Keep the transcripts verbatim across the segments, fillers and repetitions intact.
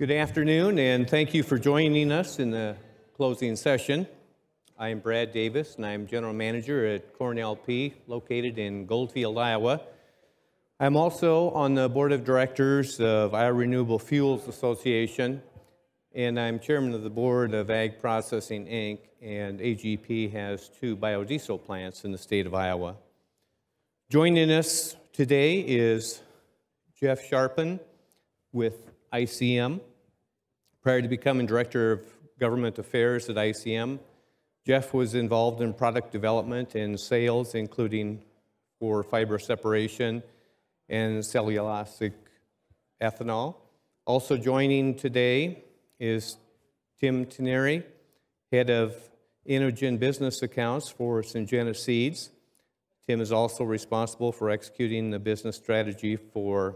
Good afternoon, and thank you for joining us in the closing session. I am Brad Davis, and I'm General Manager at Corn L P, located in Goldfield, Iowa. I'm also on the Board of Directors of Iowa Renewable Fuels Association, and I'm Chairman of the Board of Ag Processing, Incorporated, and A G P has two biodiesel plants in the state of Iowa. Joining us today is Jeff Sharpen with I C M. Prior to becoming Director of Government Affairs at I C M, Jeff was involved in product development and sales, including for fiber separation and cellulosic ethanol. Also joining today is Tim Tierney, Head of Inogen Business Accounts for Syngenta Seeds. Tim is also responsible for executing the business strategy for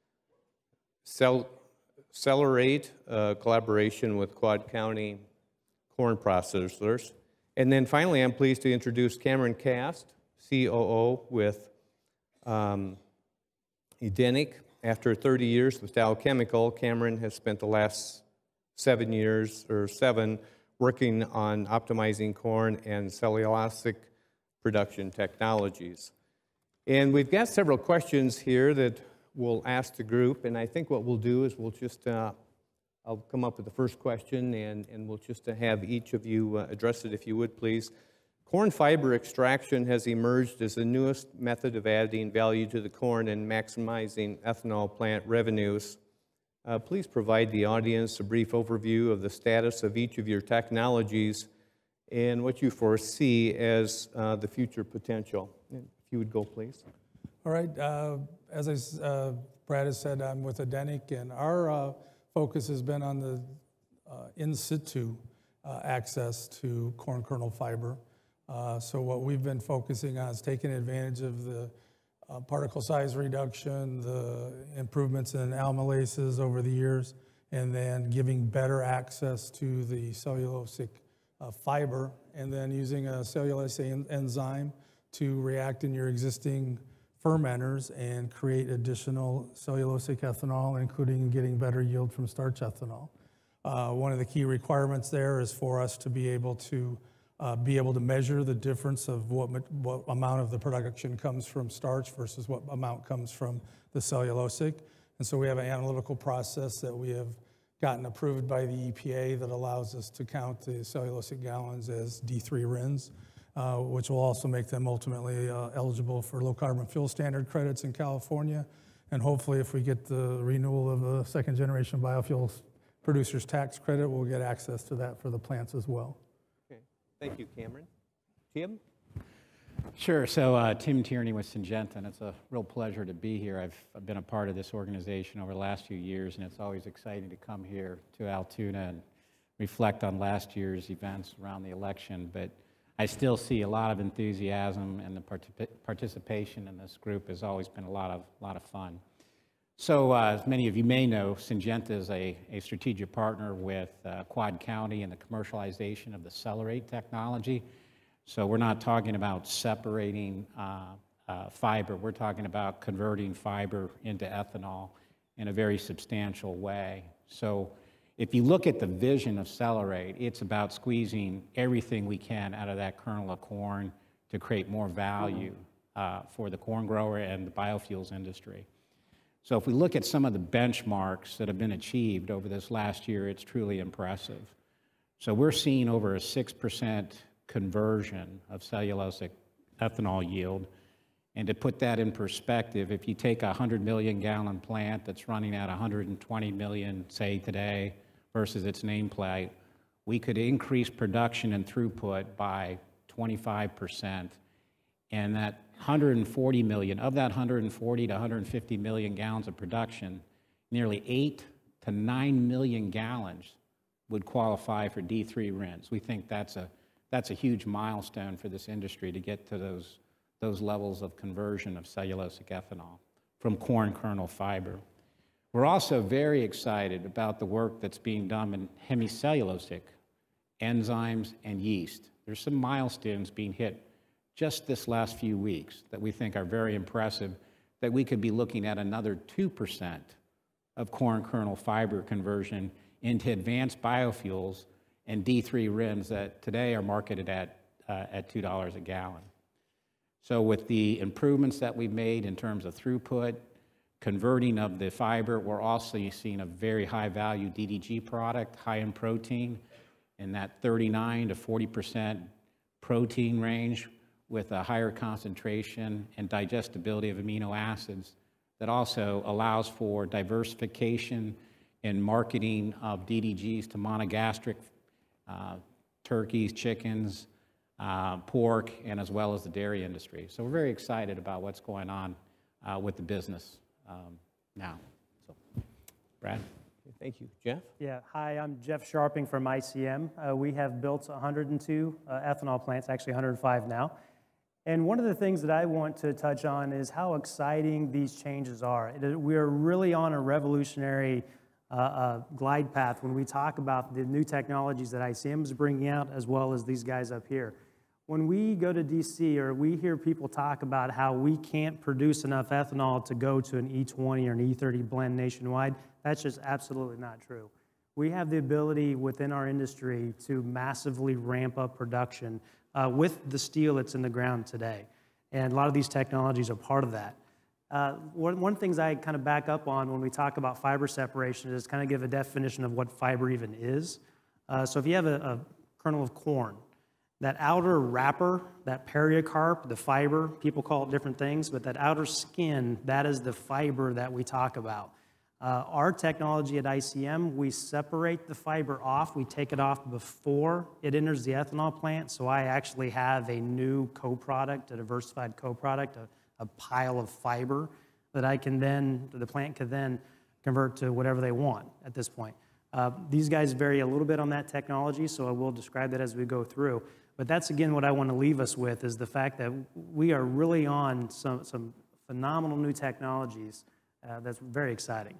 cell Accelerate uh, collaboration with Quad County corn processors. And then finally, I'm pleased to introduce Cameron Cast, C O O with um, Edenic. After thirty years with Dow Chemical, Cameron has spent the last seven years or seven working on optimizing corn and cellulosic production technologies. And we've got several questions here that we'll ask the group, and I think what we'll do is we'll just, uh, I'll come up with the first question, and, and we'll just have each of you uh, address it if you would, please. Corn fiber extraction has emerged as the newest method of adding value to the corn and maximizing ethanol plant revenues. Uh, please provide the audience a brief overview of the status of each of your technologies and what you foresee as uh, the future potential. If you would go, please. All right, uh, as I, uh, Brad has said, I'm with Edenic, and our uh, focus has been on the uh, in situ uh, access to corn kernel fiber. Uh, so what we've been focusing on is taking advantage of the uh, particle size reduction, the improvements in amylases over the years, and then giving better access to the cellulosic uh, fiber, and then using a cellulose en enzyme to react in your existing fermenters and create additional cellulosic ethanol, including getting better yield from starch ethanol. Uh, one of the key requirements there is for us to be able to uh, be able to measure the difference of what, what amount of the production comes from starch versus what amount comes from the cellulosic. And so we have an analytical process that we have gotten approved by the E P A that allows us to count the cellulosic gallons as D three R I Ns. Uh, which will also make them ultimately uh, eligible for low carbon fuel standard credits in California. And hopefully if we get the renewal of the second generation biofuels producers tax credit, we'll get access to that for the plants as well. Okay, thank you, Cameron. Tim? Sure, so uh, Tim Tierney with Syngenta, and it's a real pleasure to be here. I've, I've been a part of this organization over the last few years, and it's always exciting to come here to Altoona and reflect on last year's events around the election. But I still see a lot of enthusiasm, and the particip participation in this group has always been a lot of, lot of fun. So uh, as many of you may know, Syngenta is a, a strategic partner with uh, Quad County in the commercialization of the Accelerate technology. So we're not talking about separating uh, uh, fiber, we're talking about converting fiber into ethanol in a very substantial way. So if you look at the vision of Accelerate, it's about squeezing everything we can out of that kernel of corn to create more value uh, for the corn grower and the biofuels industry. So if we look at some of the benchmarks that have been achieved over this last year, it's truly impressive. So we're seeing over a six percent conversion of cellulosic ethanol yield. And to put that in perspective, if you take a one hundred million gallon plant that's running at one hundred twenty million, say today, versus its nameplate, we could increase production and throughput by twenty-five percent. And that one hundred forty million, of that one hundred forty to one hundred fifty million gallons of production, nearly eight to nine million gallons would qualify for D three R I Ns. We think that's a, that's a huge milestone for this industry to get to those, those levels of conversion of cellulosic ethanol from corn kernel fiber. We're also very excited about the work that's being done in hemicellulosic enzymes and yeast. There's some milestones being hit just this last few weeks that we think are very impressive, that we could be looking at another two percent of corn kernel fiber conversion into advanced biofuels and D three R I Ns that today are marketed at, uh, at two dollars a gallon. So with the improvements that we've made in terms of throughput, converting of the fiber, we're also seeing a very high value D D G product, high in protein, in that thirty-nine to forty percent protein range with a higher concentration and digestibility of amino acids that also allows for diversification in marketing of D D Gs to monogastric uh, turkeys, chickens, uh, pork, and as well as the dairy industry. So we're very excited about what's going on uh, with the business um, now. So, Brad? Thank you. Jeff? Yeah, hi, I'm Jeff Sharping from I C M. Uh, we have built one hundred two uh, ethanol plants, actually one hundred five now. And one of the things that I want to touch on is how exciting these changes are. It, we are really on a revolutionary uh, uh, glide path when we talk about the new technologies that I C M is bringing out, as well as these guys up here. When we go to D C or we hear people talk about how we can't produce enough ethanol to go to an E twenty or an E thirty blend nationwide, that's just absolutely not true. We have the ability within our industry to massively ramp up production uh, with the steel that's in the ground today. And a lot of these technologies are part of that. Uh, one, one of the things I kind of back up on when we talk about fiber separation is kind of give a definition of what fiber even is. Uh, so if you have a, a kernel of corn, that outer wrapper, that pericarp, the fiber, people call it different things, but that outer skin, that is the fiber that we talk about. Uh, our technology at I C M, we separate the fiber off. We take it off before it enters the ethanol plant. So I actually have a new co-product, a diversified co-product, a, a pile of fiber that I can then, the plant can then convert to whatever they want at this point. Uh, these guys vary a little bit on that technology, so I will describe that as we go through. But that's, again, what I want to leave us with is the fact that we are really on some, some phenomenal new technologies uh, that's very exciting.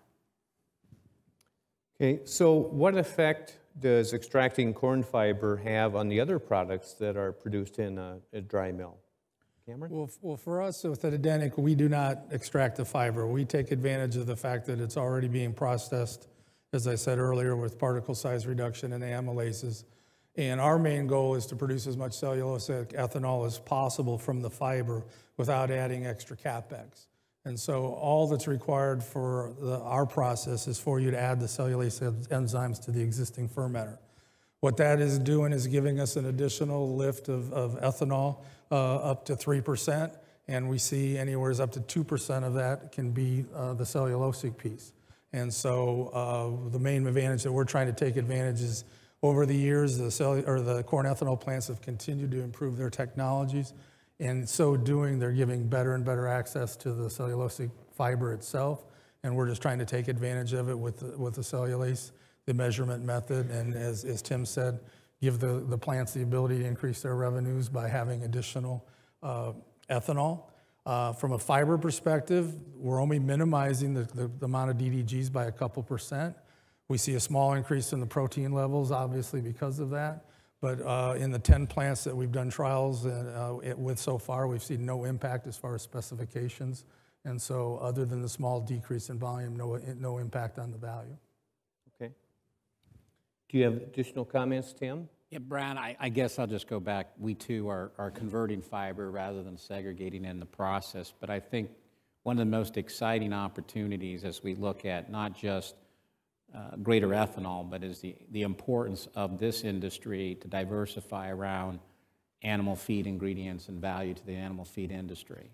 Okay, so what effect does extracting corn fiber have on the other products that are produced in a, a dry mill? Cameron? Well, well, for us with Edenic, we do not extract the fiber. We take advantage of the fact that it's already being processed, as I said earlier, with particle size reduction and amylases. And our main goal is to produce as much cellulosic ethanol as possible from the fiber without adding extra capex. And so all that's required for the, our process is for you to add the cellulase enzymes to the existing fermenter. What that is doing is giving us an additional lift of, of ethanol uh, up to three percent, and we see anywhere up to two percent of that can be uh, the cellulosic piece. And so uh, the main advantage that we're trying to take advantage is over the years, the, cell, or the corn ethanol plants have continued to improve their technologies. In so doing, they're giving better and better access to the cellulosic fiber itself, and we're just trying to take advantage of it with the, with the cellulase, the measurement method, and as, as Tim said, give the, the plants the ability to increase their revenues by having additional uh, ethanol. Uh, from a fiber perspective, we're only minimizing the, the, the amount of D D Gs by a couple percent. We see a small increase in the protein levels, obviously, because of that. But uh, in the ten plants that we've done trials uh, it, with so far, we've seen no impact as far as specifications. And so other than the small decrease in volume, no, no impact on the value. Okay. Do you have additional comments, Tim? Yeah, Brad, I, I guess I'll just go back. We too are, are converting fiber rather than segregating in the process. But I think one of the most exciting opportunities as we look at not just Uh, greater ethanol, but is the, the importance of this industry to diversify around animal feed ingredients and value to the animal feed industry.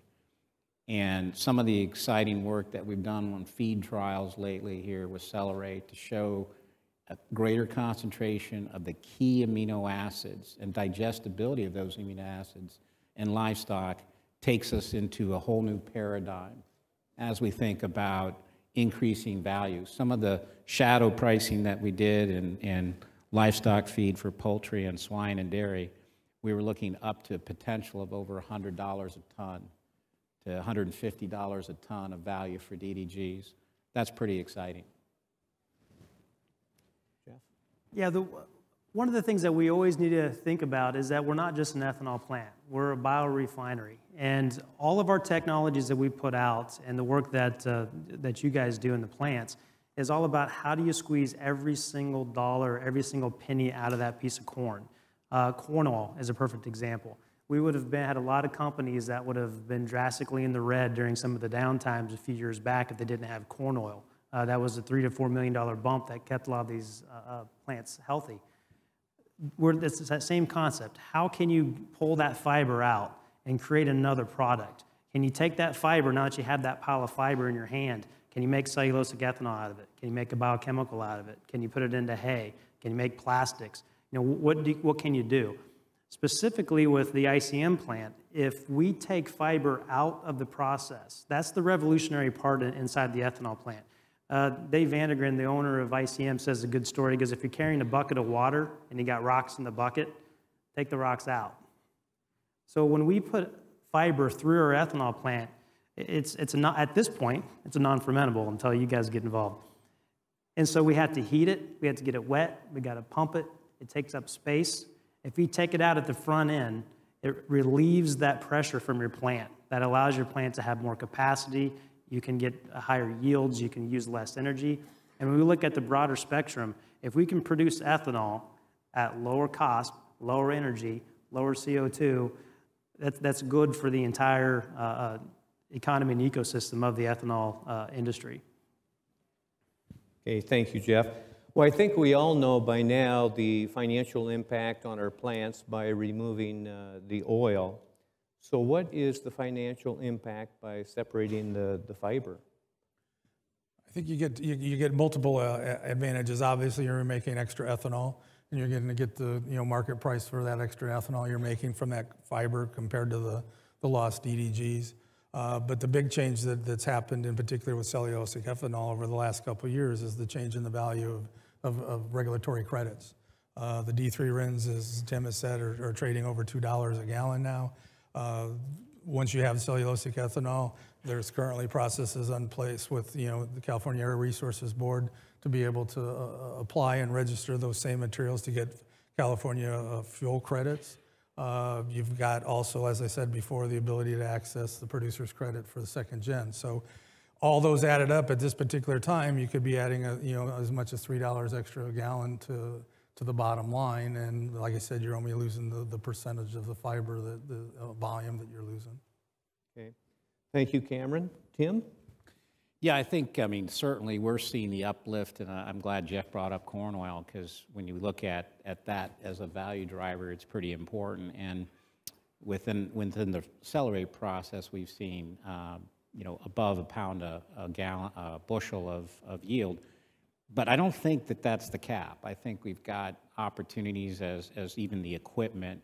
And some of the exciting work that we've done on feed trials lately here with Celerate to show a greater concentration of the key amino acids and digestibility of those amino acids in livestock takes us into a whole new paradigm as we think about increasing value. Some of the shadow pricing that we did in, in livestock feed for poultry and swine and dairy, we were looking up to a potential of over one hundred dollars a ton to one hundred fifty dollars a ton of value for D D Gs. That's pretty exciting. Jeff? Yeah, the, one of the things that we always need to think about is that we're not just an ethanol plant. We're a biorefinery. And all of our technologies that we put out and the work that, uh, that you guys do in the plants is all about how do you squeeze every single dollar, every single penny out of that piece of corn. Uh, corn oil is a perfect example. We would have been, had a lot of companies that would have been drastically in the red during some of the downtimes a few years back if they didn't have corn oil. Uh, that was a three to four million dollar bump that kept a lot of these uh, uh, plants healthy. We're, it's that same concept. How can you pull that fiber out and create another product? Can you take that fiber, now that you have that pile of fiber in your hand, can you make cellulosic ethanol out of it? Can you make a biochemical out of it? Can you put it into hay? Can you make plastics? You know, what, do, what can you do? Specifically with the I C M plant, if we take fiber out of the process, that's the revolutionary part inside the ethanol plant. Uh, Dave Vandergren, the owner of I C M, says a good story. He goes, if you're carrying a bucket of water and you got rocks in the bucket, take the rocks out. So when we put fiber through our ethanol plant, it's, it's a not, at this point, it's a non-fermentable until you guys get involved. And so we have to heat it, we have to get it wet, we got to pump it, it takes up space. If you take it out at the front end, it relieves that pressure from your plant. That allows your plant to have more capacity. You can get higher yields. You can use less energy. And when we look at the broader spectrum, if we can produce ethanol at lower cost, lower energy, lower C O two, that's, that's good for the entire uh, economy and ecosystem of the ethanol uh, industry. Okay, thank you, Jeff. Well, I think we all know by now the financial impact on our plants by removing uh, the oil. So what is the financial impact by separating the, the fiber? I think you get, you, you get multiple uh, advantages. Obviously, you're making extra ethanol, and you're going to get the you know, market price for that extra ethanol you're making from that fiber compared to the, the lost D D Gs. Uh, but the big change that, that's happened, in particular with cellulosic ethanol over the last couple of years, is the change in the value of Of, of regulatory credits. Uh, the D three RINs, as Tim has said, are, are trading over two dollars a gallon now. Uh, once you have cellulosic ethanol, there's currently processes in place with you know the California Air Resources Board to be able to uh, apply and register those same materials to get California uh, fuel credits. Uh, you've got also, as I said before, the ability to access the producer's credit for the second gen. So all those added up at this particular time, you could be adding a, you know, as much as three dollars extra a gallon to, to the bottom line. And like I said, you're only losing the, the percentage of the fiber, the, the uh, volume that you're losing. Okay. Thank you, Cameron. Tim? Yeah, I think, I mean, certainly we're seeing the uplift, and I'm glad Jeff brought up corn oil, because when you look at, at that as a value driver, it's pretty important. And within, within the accelerate process, we've seen um, you know, above a pound a, a gallon, a bushel of, of yield. But I don't think that that's the cap. I think we've got opportunities as, as even the equipment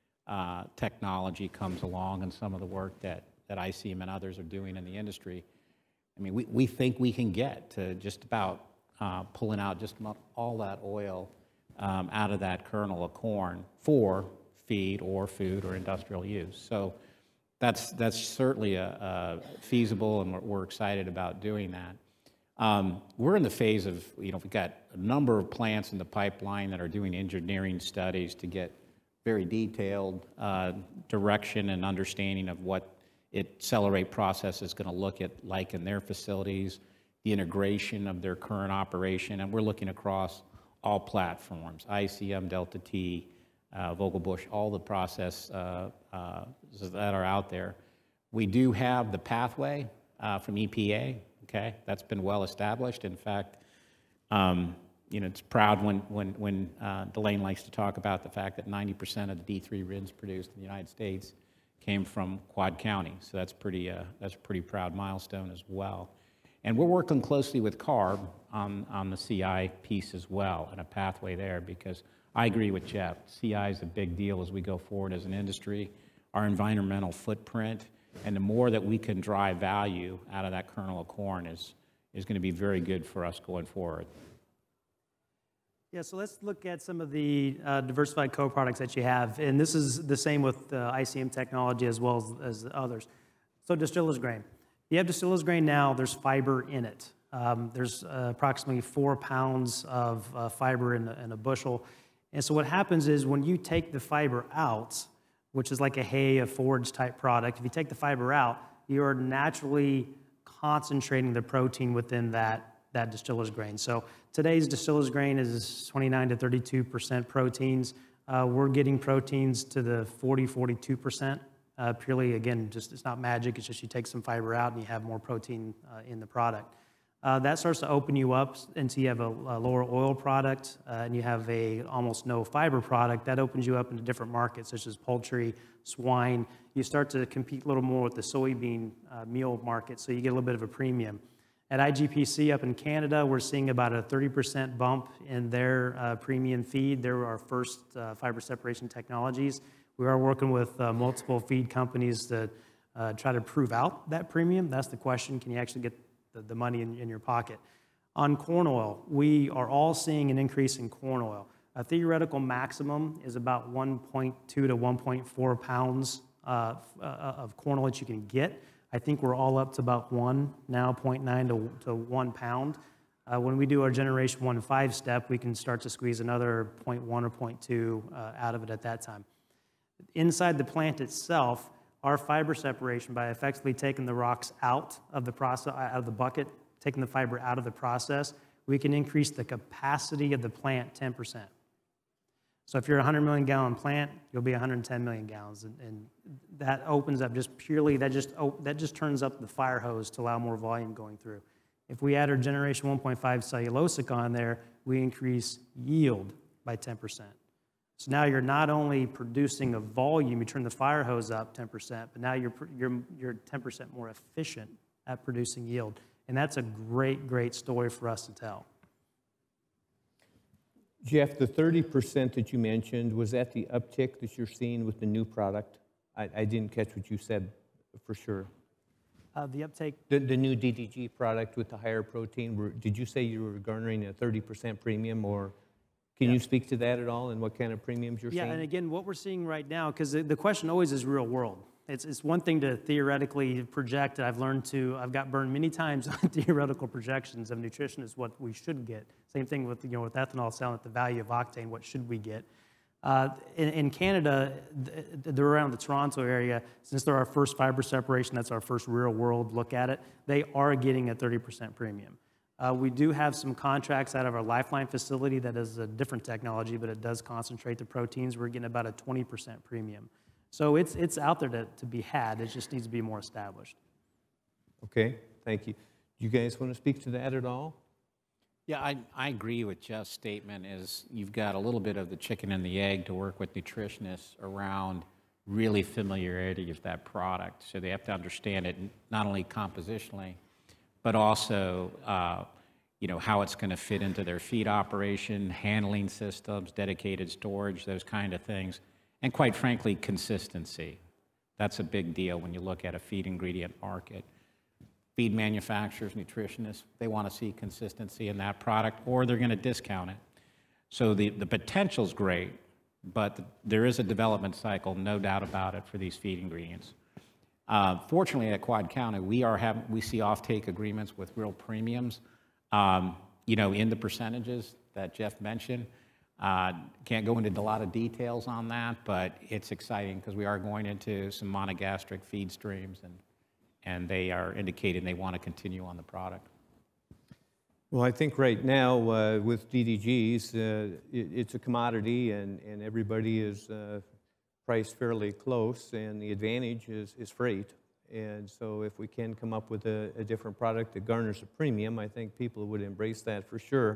uh, technology comes along, and some of the work that, that I C M and others are doing in the industry. I mean, we, we think we can get to just about uh, pulling out just about all that oil um, out of that kernel of corn for feed or food or industrial use. So That's, that's certainly a, a feasible, and we're, we're excited about doing that. Um, we're in the phase of, you know, we've got a number of plants in the pipeline that are doing engineering studies to get very detailed uh, direction and understanding of what it accelerate process is going to look at like in their facilities, the integration of their current operation, and we're looking across all platforms, I C M, Delta T, Uh, Vogel-Bush, all the process uh, uh, that are out there. We do have the pathway uh, from E P A, okay? That's been well established. In fact, um, you know, it's proud when, when, when uh, Delane likes to talk about the fact that ninety percent of the D three RINs produced in the United States came from Quad County. So that's, pretty, uh, that's a pretty proud milestone as well. And we're working closely with CARB on, on the C I piece as well, and a pathway there, because I agree with Jeff. C I is a big deal as we go forward as an industry, our environmental footprint, and the more that we can drive value out of that kernel of corn is, is going to be very good for us going forward. Yeah, so let's look at some of the uh, diversified co-products that you have. And this is the same with uh, I C M technology as well as, as others. So distiller's grain. You have distiller's grain now, there's fiber in it. Um, there's uh, approximately four pounds of uh, fiber in a, in a bushel. And so what happens is when you take the fiber out, which is like a hay, a forage type product, if you take the fiber out, you are naturally concentrating the protein within that that distiller's grain. So today's distiller's grain is twenty-nine to thirty-two percent proteins. Uh, we're getting proteins to the forty, forty-two percent. Uh, purely, again, just it's not magic. It's just you take some fiber out and you have more protein uh, in the product. Uh, that starts to open you up until you have a, a lower oil product uh, and you have a almost no fiber product. That opens you up into different markets such as poultry, swine. You start to compete a little more with the soybean uh, meal market, so you get a little bit of a premium. At I G P C up in Canada, we're seeing about a thirty percent bump in their uh, premium feed. They're our first uh, fiber separation technologies. We are working with uh, multiple feed companies to uh, try to prove out that premium. That's the question. Can you actually get the, the money in, in your pocket? On corn oil, we are all seeing an increase in corn oil. A theoretical maximum is about one point two to one point four pounds uh, uh, of corn oil that you can get. I think we're all up to about one now, zero point nine to, to one pound. Uh, when we do our generation one five step, we can start to squeeze another zero point one or zero point two uh, out of it at that time. Inside the plant itself, our fiber separation, by effectively taking the rocks out of the process, out of the bucket, taking the fiber out of the process, we can increase the capacity of the plant ten percent. So if you're a one hundred million gallon plant, you'll be one hundred ten million gallons, and, and that opens up just purely, that just, oh, that just turns up the fire hose to allow more volume going through. If we add our generation one point five cellulosic on there, we increase yield by ten percent. So now you're not only producing a volume, you turn the fire hose up ten percent, but now you're, you're, you're ten percent more efficient at producing yield. And that's a great, great story for us to tell. Jeff, the thirty percent that you mentioned, was that the uptick that you're seeing with the new product? I, I didn't catch what you said for sure. Uh, the uptake? The, the new D D G product with the higher protein, were, did you say you were garnering a thirty percent premium, or can yeah. you speak to that at all and what kind of premiums you're yeah, seeing? Yeah, and again, what we're seeing right now, because the, the question always is real world. It's, it's one thing to theoretically project. I've learned to, I've got burned many times on theoretical projections of nutrition is what we should get. Same thing with, you know, with ethanol selling at the value of octane, what should we get? Uh, in, in Canada, they're around the Toronto area. Since they're our first fiber separation, that's our first real world look at it, they are getting a thirty percent premium. Uh, we do have some contracts out of our Lifeline facility that is a different technology, but it does concentrate the proteins. We're getting about a twenty percent premium. So it's, it's out there to, to be had. It just needs to be more established. Okay, thank you. Do you guys want to speak to that at all? Yeah, I, I agree with Jeff's statement is you've got a little bit of the chicken and the egg to work with nutritionists around really familiarity of that product. So they have to understand it not only compositionally, but also uh, you know, how it's going to fit into their feed operation, handling systems, dedicated storage, those kind of things. And quite frankly, consistency. That's a big deal when you look at a feed ingredient market. Feed manufacturers, nutritionists, they want to see consistency in that product or they're going to discount it. So the, the potential's great, but the, there is a development cycle, no doubt about it, for these feed ingredients. Uh, fortunately, at Quad County, we, are having, we see offtake agreements with real premiums, um, you know, in the percentages that Jeff mentioned. Uh, can't go into a lot of details on that, but it's exciting because we are going into some monogastric feed streams, and, and they are indicating they want to continue on the product. Well, I think right now uh, with D D Gs, uh, it, it's a commodity, and, and everybody is uh, priced fairly close, and the advantage is, is freight. And so if we can come up with a, a different product that garners a premium, I think people would embrace that for sure.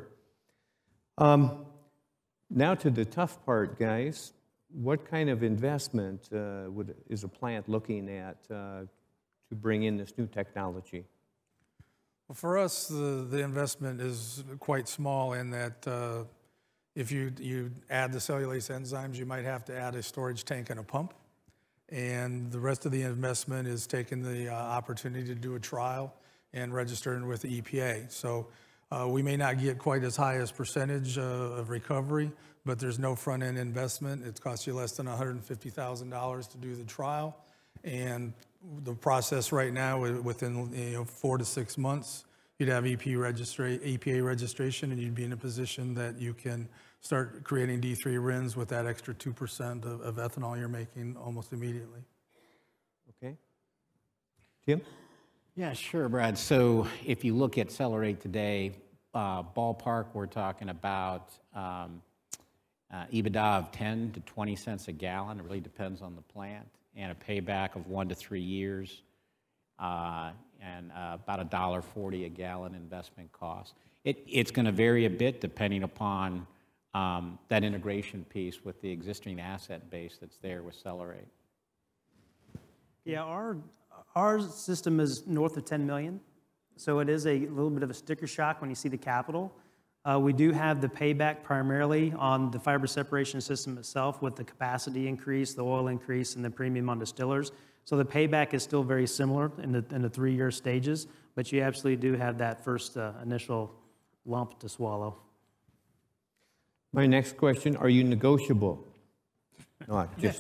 Um, Now to the tough part, guys. What kind of investment uh, would, is a plant looking at uh, to bring in this new technology? Well, for us, the, the investment is quite small in that uh, if you, you add the cellulase enzymes, you might have to add a storage tank and a pump. And the rest of the investment is taking the uh, opportunity to do a trial and registering with the E P A. So Uh, we may not get quite as high as percentage uh, of recovery, but there's no front-end investment. It costs you less than one hundred fifty thousand dollars to do the trial. And the process right now, within you know, four to six months, you'd have E P A registration, and you'd be in a position that you can start creating D three R I Ns with that extra two percent of, of ethanol you're making almost immediately. Okay. Tim? Yeah, sure, Brad. So if you look at Celerate today, uh, ballpark, we're talking about um, uh, EBITDA of ten to twenty cents a gallon. It really depends on the plant, and a payback of one to three years, uh, and uh, about a dollar forty a gallon investment cost. It, it's going to vary a bit depending upon um, that integration piece with the existing asset base that's there with Celerate. Yeah, our, our system is north of ten million, so it is a little bit of a sticker shock when you see the capital. Uh, we do have the payback primarily on the fiber separation system itself with the capacity increase, the oil increase, and the premium on distillers. So the payback is still very similar in the, in the three-year stages, but you absolutely do have that first uh, initial lump to swallow. My next question, are you negotiable? No, just,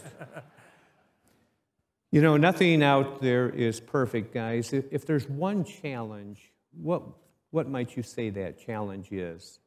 you know, nothing out there is perfect, guys. If, if there's one challenge, what, what might you say that challenge is?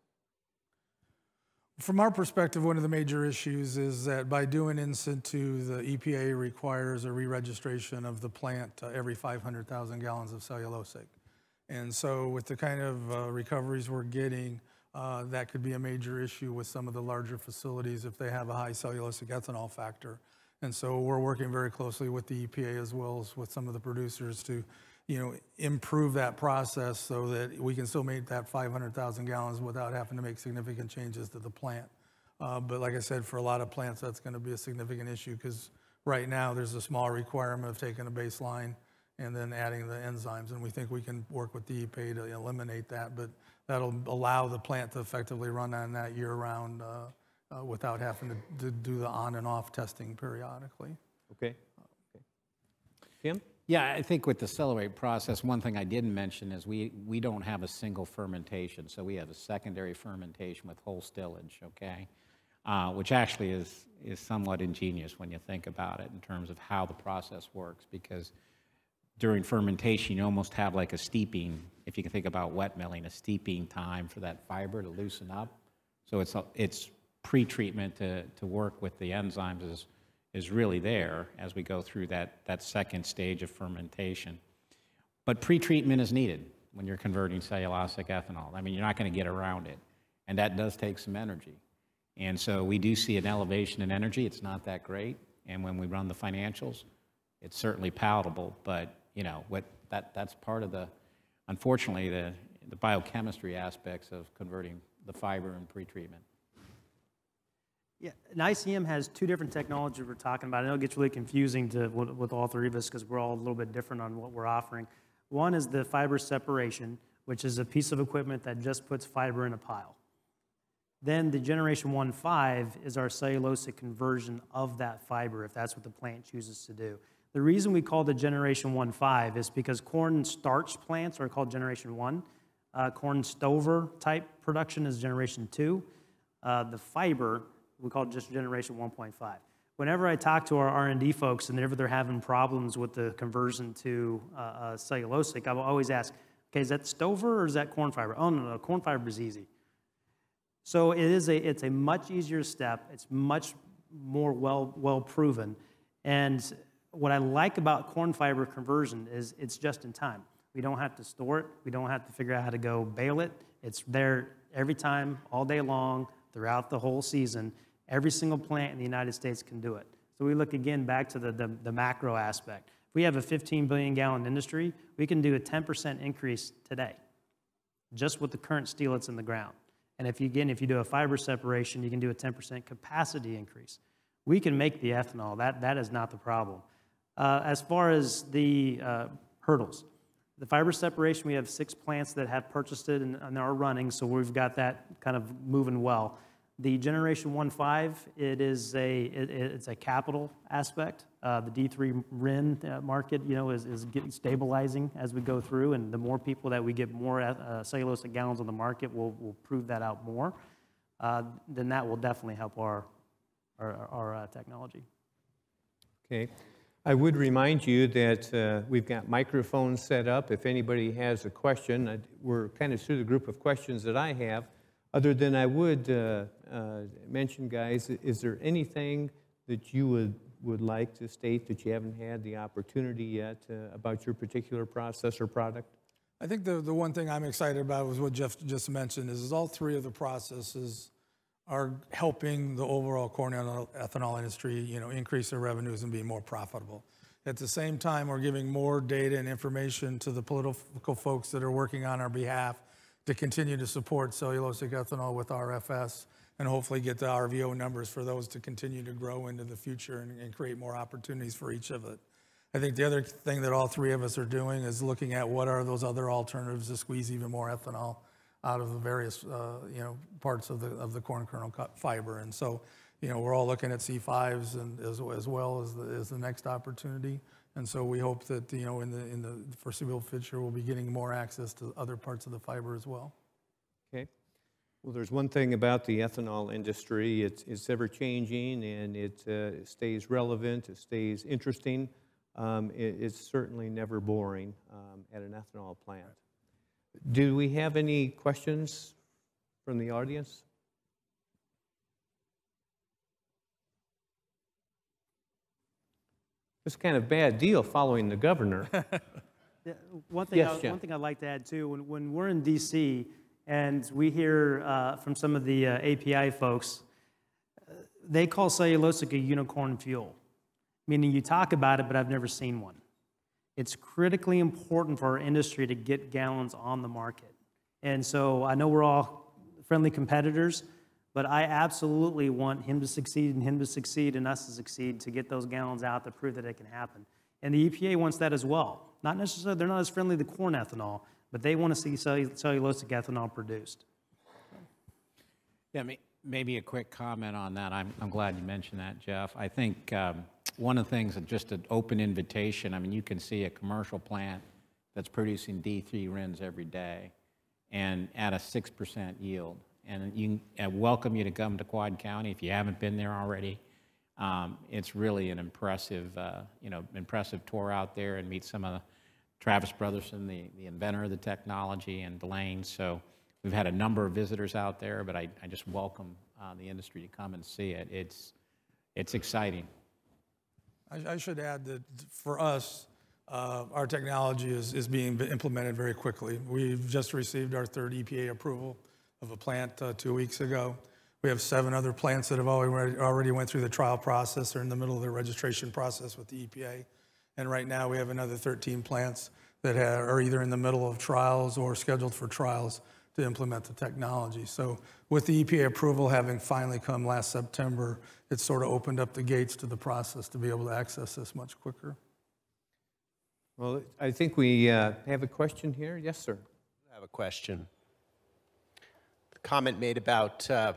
From our perspective, one of the major issues is that by doing in situ, the E P A requires a re-registration of the plant uh, every five hundred thousand gallons of cellulosic. And so with the kind of uh, recoveries we're getting, uh, that could be a major issue with some of the larger facilities if they have a high cellulosic ethanol factor. And so we're working very closely with the E P A as well as with some of the producers to, you know, improve that process so that we can still make that five hundred thousand gallons without having to make significant changes to the plant. Uh, but like I said, for a lot of plants, that's going to be a significant issue because right now there's a small requirement of taking a baseline and then adding the enzymes. And we think we can work with the E P A to eliminate that, but that'll allow the plant to effectively run on that year-round uh, uh, without having to, to do the on and off testing periodically. Okay. Okay. Tim? Yeah, I think with the Celerate process, one thing I didn't mention is we, we don't have a single fermentation. So we have a secondary fermentation with whole stillage, okay? Uh, which actually is, is somewhat ingenious when you think about it in terms of how the process works, because during fermentation, you almost have like a steeping, if you can think about wet milling, a steeping time for that fiber to loosen up. So it's, a, it's pre-treatment to, to work with the enzymes is, is really there as we go through that, that second stage of fermentation. But pre-treatment is needed when you're converting cellulosic ethanol. I mean, you're not going to get around it. And that does take some energy. And so we do see an elevation in energy. It's not that great. And when we run the financials, it's certainly palatable. But, you know, what, that, that's part of the, unfortunately, the, the biochemistry aspects of converting the fiber and pre-treatment. Yeah, and I C M has two different technologies we're talking about. I know it gets really confusing to, with, with all three of us because we're all a little bit different on what we're offering. One is the fiber separation, which is a piece of equipment that just puts fiber in a pile. Then the generation one point five is our cellulosic conversion of that fiber, if that's what the plant chooses to do. The reason we call it generation one point five is because corn starch plants are called generation one. Uh, corn stover type production is generation two. Uh, the fiber, we call it just generation one point five. Whenever I talk to our R and D folks and whenever they're having problems with the conversion to uh, uh, cellulosic, I will always ask, okay, is that stover or is that corn fiber? Oh, no, no, corn fiber is easy. So it is a, it's a much easier step. It's much more well, well proven. And what I like about corn fiber conversion is it's just in time. We don't have to store it. We don't have to figure out how to go bale it. It's there every time, all day long, throughout the whole season. Every single plant in the United States can do it. So we look again back to the, the, the macro aspect. If we have a fifteen billion gallon industry, we can do a ten percent increase today, just with the current steel that's in the ground. And if you, again, if you do a fiber separation, you can do a ten percent capacity increase. We can make the ethanol. That, that is not the problem. Uh, as far as the uh, hurdles, the fiber separation, we have six plants that have purchased it and, and are running, so we've got that kind of moving well. The generation one point five, it is a, it, it's a capital aspect. Uh, the D three R I N uh, market, you know, is, is getting stabilizing as we go through, and the more people that we get more uh, cellulosic gallons on the market, we'll, we'll prove that out more. Uh, then that will definitely help our, our, our uh, technology. Okay. I would remind you that uh, we've got microphones set up. If anybody has a question, I, we're kind of through the group of questions that I have. Other than I would uh, uh, mention, guys, is there anything that you would, would like to state that you haven't had the opportunity yet uh, about your particular process or product? I think the, the one thing I'm excited about was what Jeff just mentioned is, is all three of the processes are helping the overall corn ethanol industry, you know, increase their revenues and be more profitable. At the same time, we're giving more data and information to the political folks that are working on our behalf to continue to support cellulosic ethanol with I R F S and hopefully get the R V O numbers for those to continue to grow into the future and, and create more opportunities for each of it. I think the other thing that all three of us are doing is looking at what are those other alternatives to squeeze even more ethanol out of the various uh, you know, parts of the, of the corn kernel fiber. And so, you know, we're all looking at C fives and as, as well as the, as the next opportunity. And so we hope that, you know, in the, in the foreseeable future, we'll be getting more access to other parts of the fiber as well. Okay. Well, there's one thing about the ethanol industry. It's, it's ever changing and it, uh, it stays relevant, it stays interesting. Um, it, it's certainly never boring um, at an ethanol plant. Do we have any questions from the audience? It's kind of a bad deal following the governor. Yeah, one thing, Yes, I, Jeff. one thing I'd like to add too, when, when we're in D C and we hear uh, from some of the uh, A P I folks, uh, they call cellulosic a unicorn fuel, meaning you talk about it, but I've never seen one. It's critically important for our industry to get gallons on the market. And so I know we're all friendly competitors, but I absolutely want him to succeed and him to succeed and us to succeed to get those gallons out to prove that it can happen. And the E P A wants that as well. Not necessarily, they're not as friendly to corn ethanol, but they want to see cellulosic ethanol produced. Yeah, maybe a quick comment on that. I'm, I'm glad you mentioned that, Jeff. I think um, one of the things, just an open invitation, I mean, you can see a commercial plant that's producing D three R I Ns every day and at a six percent yield. And you, I welcome you to come to Quad County if you haven't been there already. Um, it's really an impressive, uh, you know, impressive tour out there and meet some of the Travis Brotherson, the, the inventor of the technology, and Delane. So we've had a number of visitors out there, but I, I just welcome uh, the industry to come and see it. It's, it's exciting. I, I should add that for us, uh, our technology is, is being implemented very quickly. We've just received our third E P A approval of a plant uh, two weeks ago. We have seven other plants that have already, already went through the trial process or in the middle of the registration process with the E P A. And right now we have another thirteen plants that have, are either in the middle of trials or scheduled for trials to implement the technology. So with the E P A approval having finally come last September, it sort of opened up the gates to the process to be able to access this much quicker. Well, I think we uh, have a question here. Yes, sir. I have a question. The comment made about uh,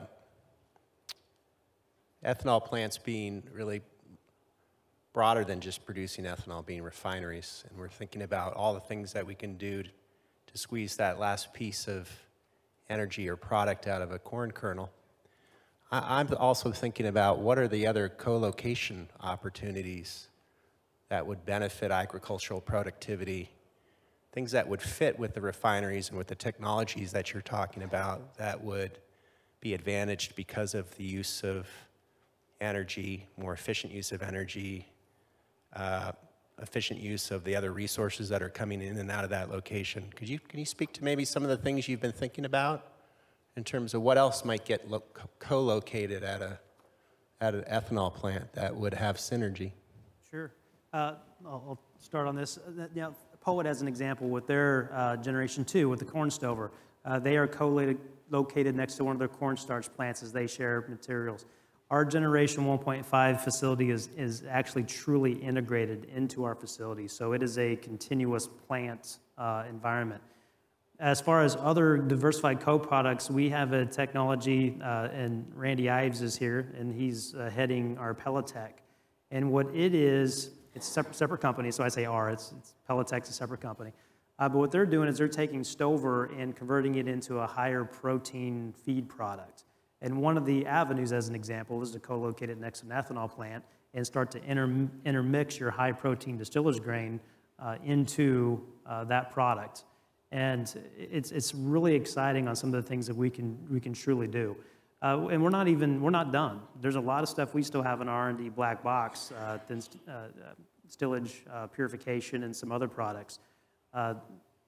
ethanol plants being really broader than just producing ethanol, being refineries. And we're thinking about all the things that we can do to, to squeeze that last piece of energy or product out of a corn kernel. I, I'm also thinking about what are the other co-location opportunities that would benefit agricultural productivity, things that would fit with the refineries and with the technologies that you're talking about that would be advantaged because of the use of energy, more efficient use of energy, uh, efficient use of the other resources that are coming in and out of that location. Could you, can you speak to maybe some of the things you've been thinking about in terms of what else might get co-located at a at an ethanol plant that would have synergy? Sure. Uh, I'll, I'll start on this. Uh, now, Poet as an example with their uh, generation two with the corn stover. Uh, they are co-located next to one of their cornstarch plants as they share materials. Our generation one point five facility is, is actually truly integrated into our facility, so it is a continuous plant uh, environment. As far as other diversified co-products, we have a technology, uh, and Randy Ives is here, and he's uh, heading our Pelletech. And what it is, it's a separate, separate company, so I say R, it's, it's Pelletech's a separate company. Uh, but what they're doing is they're taking stover and converting it into a higher protein feed product. And one of the avenues, as an example, is to co-locate it next to an ethanol plant and start to inter intermix your high protein distiller's grain uh, into uh, that product. And it's, it's really exciting on some of the things that we can, we can truly do. Uh, and we're not even, we're not done. There's a lot of stuff we still have in R and D black box, uh, thin, uh, stillage, uh, purification, and some other products. Uh,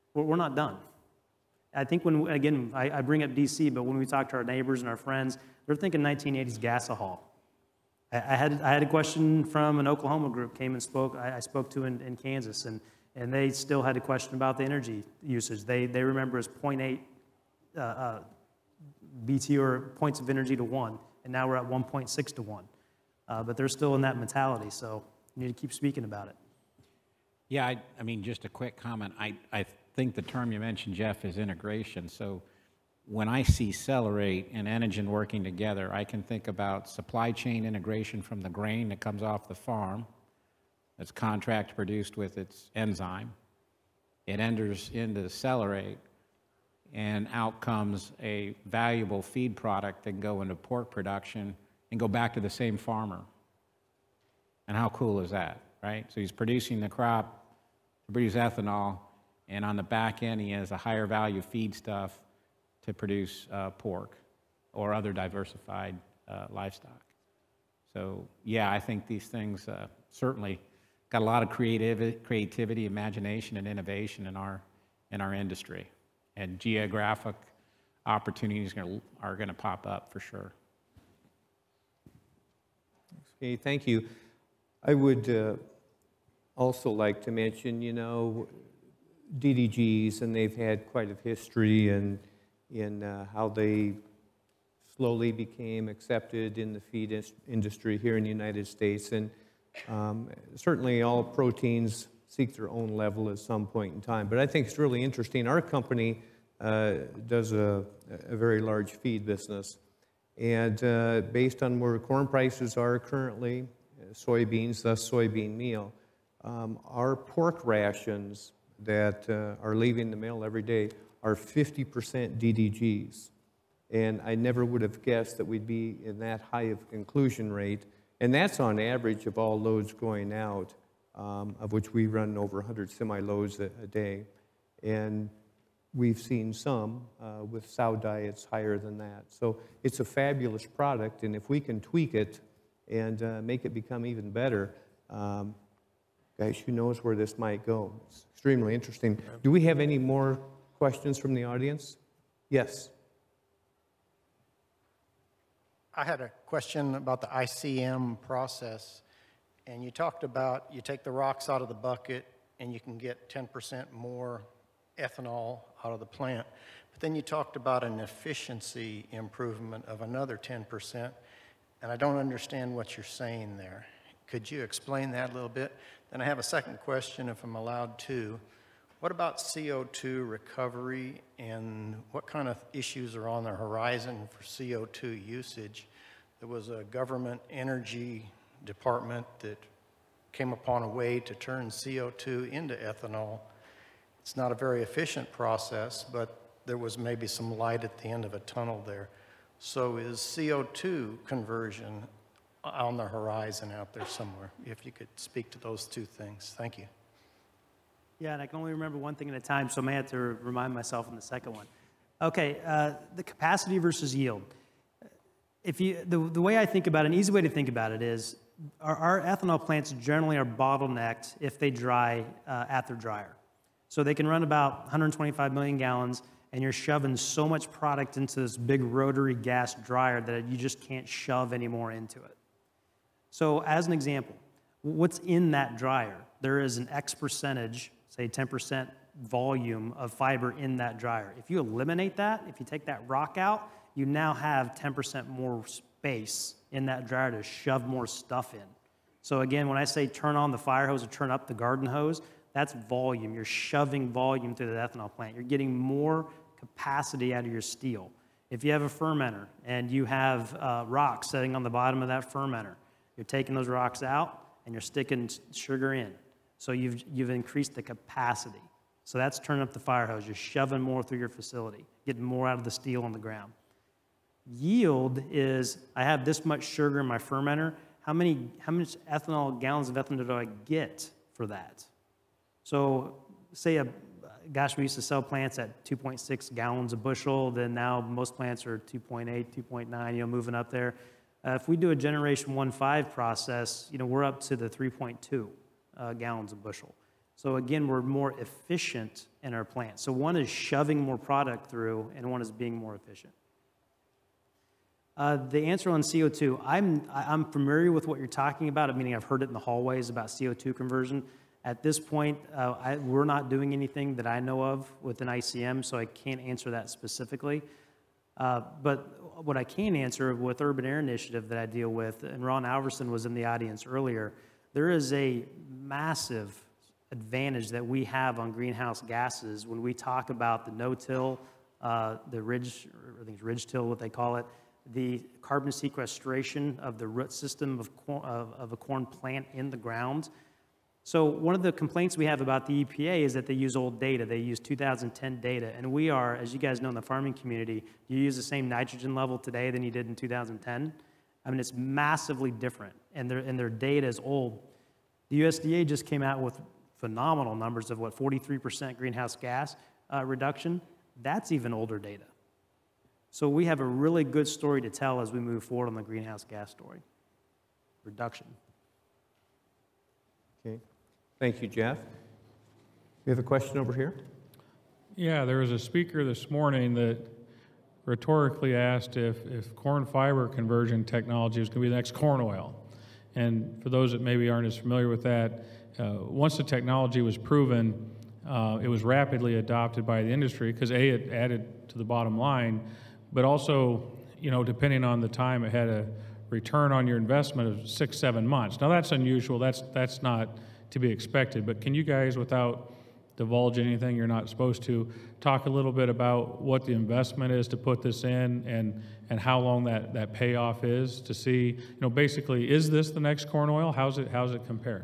we're, we're not done. I think when, again, I, I bring up D C, but when we talk to our neighbors and our friends, they're thinking nineteen eighties gasohol. I, I had I had a question from an Oklahoma group came and spoke. I, I spoke to in, in Kansas, and and they still had a question about the energy usage. They they remember as zero point eight uh, uh, B T or points of energy to one, and now we're at one point six to one. Uh, but they're still in that mentality, so you need to keep speaking about it. Yeah, I, I mean, just a quick comment. I, I think the term you mentioned, Jeff, is integration. So when I see Celerate and Enogen working together, I can think about supply chain integration from the grain that comes off the farm, that's contract produced with its enzyme. It enters into Celerate, and out comes a valuable feed product that can go into pork production and go back to the same farmer. And how cool is that, right? So he's producing the crop to produce ethanol, and on the back end, he has a higher value feed stuff to produce uh, pork or other diversified uh, livestock. So yeah, I think these things uh, certainly got a lot of creative, creativity, imagination, and innovation in our, in our industry. And geographic opportunities gonna, are going to pop up for sure. Okay, thank you. I would uh, also like to mention, you know, D D Gs, and they've had quite a history in, in uh, how they slowly became accepted in the feed is- industry here in the United States. And um, certainly all proteins seek their own level at some point in time. But I think it's really interesting. Our company uh, does a, a very large feed business. And uh, based on where corn prices are currently, uh, soybeans, thus soybean meal, um, our pork rations that uh, are leaving the mill every day are fifty percent D D Gs. And I never would have guessed that we'd be in that high of inclusion rate. And that's on average of all loads going out, um, of which we run over one hundred semi-loads a, a day. And we've seen some uh, with sow diets higher than that. So it's a fabulous product, and if we can tweak it and uh, make it become even better, um, guys, who knows where this might go. It's extremely interesting. Do we have any more questions from the audience? Yes. I had a question about the I C M process, and you talked about you take the rocks out of the bucket and you can get ten percent more ethanol out of the plant, but then you talked about an efficiency improvement of another ten percent, and I don't understand what you're saying there. Could you explain that a little bit? Then I have a second question, if I'm allowed to. What about C O two recovery, and what kind of issues are on the horizon for C O two usage? There was a government energy department that came upon a way to turn C O two into ethanol. It's not a very efficient process, but there was maybe some light at the end of a tunnel there. So is C O two conversion on the horizon out there somewhere? If you could speak to those two things. Thank you. Yeah, and I can only remember one thing at a time, so I may have to remind myself in the second one. Okay, uh, the capacity versus yield. If you, the, the way I think about it, an easy way to think about it is our, our ethanol plants generally are bottlenecked if they dry uh, at their dryer. So they can run about one hundred twenty-five million gallons, and you're shoving so much product into this big rotary gas dryer that you just can't shove any more into it. So as an example, what's in that dryer? There is an X percentage, say ten percent volume of fiber in that dryer. If you eliminate that, if you take that rock out, you now have ten percent more space in that dryer to shove more stuff in. So again, when I say turn on the fire hose or turn up the garden hose, that's volume. You're shoving volume through the ethanol plant. You're getting more capacity out of your steel. If you have a fermenter and you have uh, rocks sitting on the bottom of that fermenter, you're taking those rocks out and you're sticking sugar in. So you've, you've increased the capacity. So that's turning up the fire hose. You're shoving more through your facility, getting more out of the steel on the ground. Yield is, I have this much sugar in my fermenter. How many, how much ethanol, gallons of ethanol do I get for that? So say, a, gosh, we used to sell plants at two point six gallons a bushel. Then now most plants are two point eight, two point nine, you know, moving up there. Uh, if we do a generation one five process, you know, we're up to the three point two uh, gallons a bushel. So again, we're more efficient in our plant. So one is shoving more product through, and one is being more efficient. Uh, the answer on C O two, I'm, I'm familiar with what you're talking about, meaning I've heard it in the hallways about C O two conversion. At this point, uh, I, we're not doing anything that I know of with an I C M, so I can't answer that specifically. Uh, but what I can answer with Urban Air Initiative that I deal with, and Ron Alverson was in the audience earlier, there is a massive advantage that we have on greenhouse gases when we talk about the no-till, uh, the ridge, or I think it's ridge-till, what they call it, the carbon sequestration of the root system of, corn, of, of a corn plant in the ground. So one of the complaints we have about the E P A is that they use old data. They use two thousand ten data. And we are, as you guys know in the farming community, you use the same nitrogen level today than you did in two thousand ten. I mean, it's massively different, and their, and their data is old. The U S D A just came out with phenomenal numbers of what, forty-three percent greenhouse gas uh, reduction. That's even older data. So we have a really good story to tell as we move forward on the greenhouse gas story. Reduction. Okay. Thank you, Jeff. We have a question over here. Yeah, there was a speaker this morning that rhetorically asked if, if corn fiber conversion technology was going to be the next corn oil. And for those that maybe aren't as familiar with that, uh, once the technology was proven, uh, it was rapidly adopted by the industry because A, it added to the bottom line, but also, you know, depending on the time, it had a return on your investment of six, seven months. Now that's unusual, that's, that's not to be expected, but can you guys, without divulging anything you're not supposed to, talk a little bit about what the investment is to put this in and, and how long that, that payoff is to see, you know, basically, is this the next corn oil? How's it, how's it compare?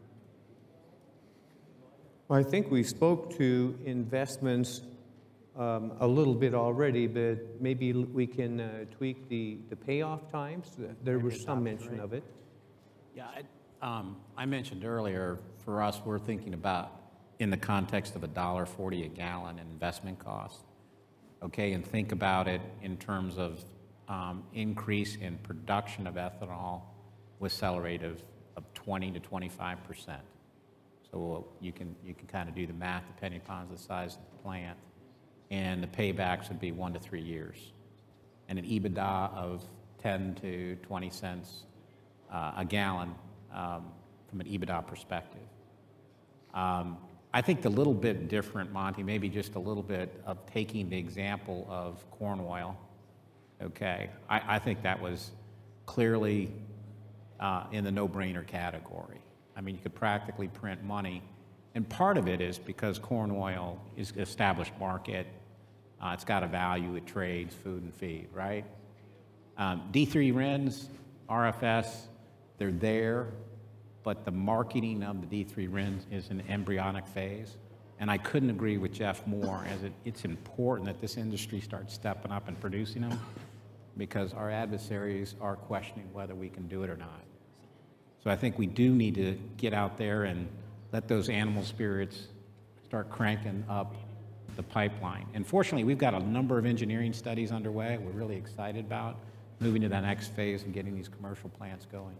Well, I think we spoke to investments um, a little bit already, but maybe we can uh, tweak the, the payoff times. There was some mention of it. Yeah, I, um, I mentioned earlier, for us, we're thinking about in the context of a dollar forty a gallon in investment cost, okay, and think about it in terms of um, increase in production of ethanol with cell rate of, of twenty to twenty-five percent. So you can, you can kind of do the math depending upon the size of the plant. And the paybacks would be one to three years. And an EBITDA of ten to twenty cents uh, a gallon um, from an EBITDA perspective. Um, I think the little bit different, Monty, maybe just a little bit of taking the example of corn oil, okay? I, I think that was clearly uh, in the no-brainer category. I mean, you could practically print money. And part of it is because corn oil is an established market. Uh, it's got a value, it trades, food and feed, right? Um, D three R I Ns, R F S, they're there, but the marketing of the D three R I Ns is in embryonic phase. And I couldn't agree with Jeff more, as it, it's important that this industry starts stepping up and producing them, because our adversaries are questioning whether we can do it or not. So I think we do need to get out there and let those animal spirits start cranking up the pipeline. And fortunately, we've got a number of engineering studies underway we're really excited about, moving to that next phase and getting these commercial plants going.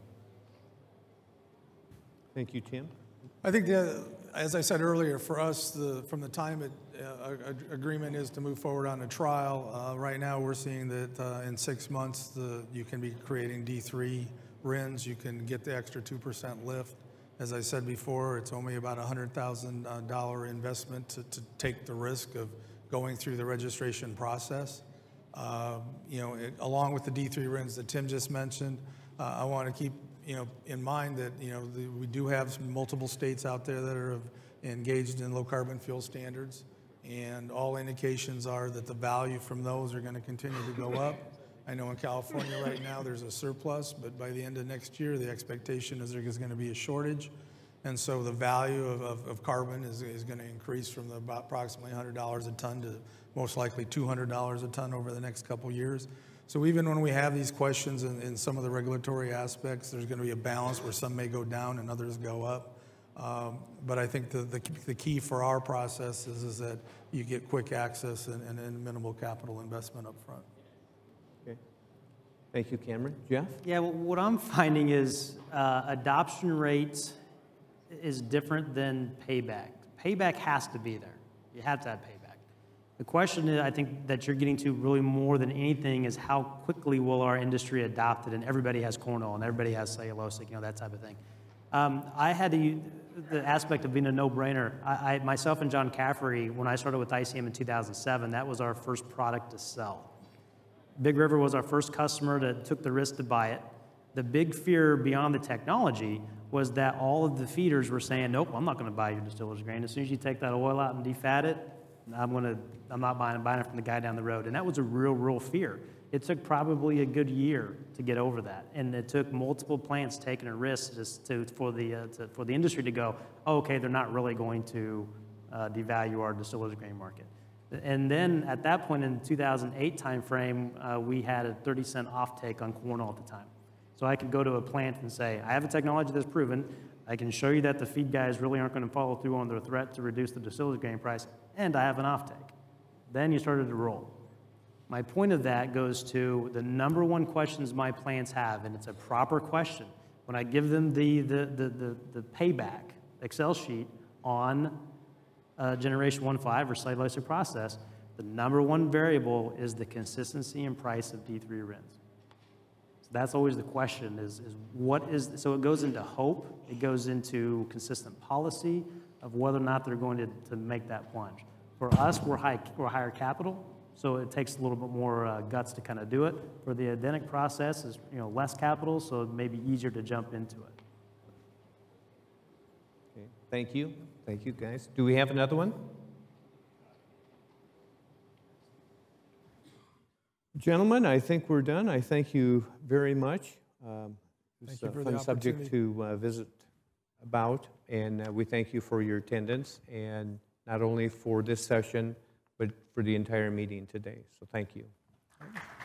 Thank you, Tim. I think, the, as I said earlier, for us, the, from the time it, uh, agreement is to move forward on a trial, uh, right now we're seeing that uh, in six months the, you can be creating D three R I Ns, you can get the extra two percent lift. As I said before, it's only about a one hundred thousand dollar investment to, to take the risk of going through the registration process. Uh, you know, it, along with the D three R I Ns that Tim just mentioned, uh, I want to keep you know in mind that you know the, we do have some multiple states out there that are engaged in low carbon fuel standards, and all indications are that the value from those are going to continue to go up. I know in California right now there's a surplus, but by the end of next year the expectation is there's going to be a shortage. And so the value of, of, of carbon is, is going to increase from the about approximately one hundred dollars a ton to most likely two hundred dollars a ton over the next couple years. So even when we have these questions in, in some of the regulatory aspects, there's going to be a balance where some may go down and others go up. Um, but I think the, the, the key for our process is, is that you get quick access and, and, and minimal capital investment up front. Thank you, Cameron. Jeff? Yeah, well, what I'm finding is uh, adoption rate is different than payback. Payback has to be there. You have to have payback. The question is, I think that you're getting to really more than anything is how quickly will our industry adopt it, and everybody has corn oil and everybody has cellulosic, you know, that type of thing. Um, I had to, the aspect of being a no-brainer. I, I, myself and John Caffery, when I started with I C M in two thousand seven, that was our first product to sell. Big River was our first customer that took the risk to buy it. The big fear beyond the technology was that all of the feeders were saying, nope, I'm not going to buy your distiller's grain. As soon as you take that oil out and defat it, I'm going to, I'm not buying it, buying it from the guy down the road. And that was a real, real fear. It took probably a good year to get over that. And it took multiple plants taking a risk just to, for, the, uh, to, for the industry to go, oh, okay, they're not really going to uh, devalue our distiller's grain market. And then at that point in the two thousand eight timeframe, uh, we had a thirty cent offtake on corn oil at the time. So I could go to a plant and say, I have a technology that's proven. I can show you that the feed guys really aren't going to follow through on their threat to reduce the distiller's grain price, and I have an offtake. Then you started to roll. My point of that goes to the number one questions my plants have, and it's a proper question. When I give them the, the, the, the, the payback Excel sheet on uh, Generation one point five or cellulosic process, the number one variable is the consistency and price of D three R I Ns. So that's always the question is, is what is, so it goes into hope, it goes into consistent policy of whether or not they're going to, to make that plunge. For us, we're, high, we're higher capital, so it takes a little bit more uh, guts to kind of do it. For the Adenic process, is you know less capital, so it may be easier to jump into it. Okay. Thank you. Thank you, guys. Do we have another one? Gentlemen, I think we're done. I thank you very much. Um, it's Thank you a for the fun subject opportunity. to uh, visit about, and uh, we thank you for your attendance, and not only for this session, but for the entire meeting today. So thank you.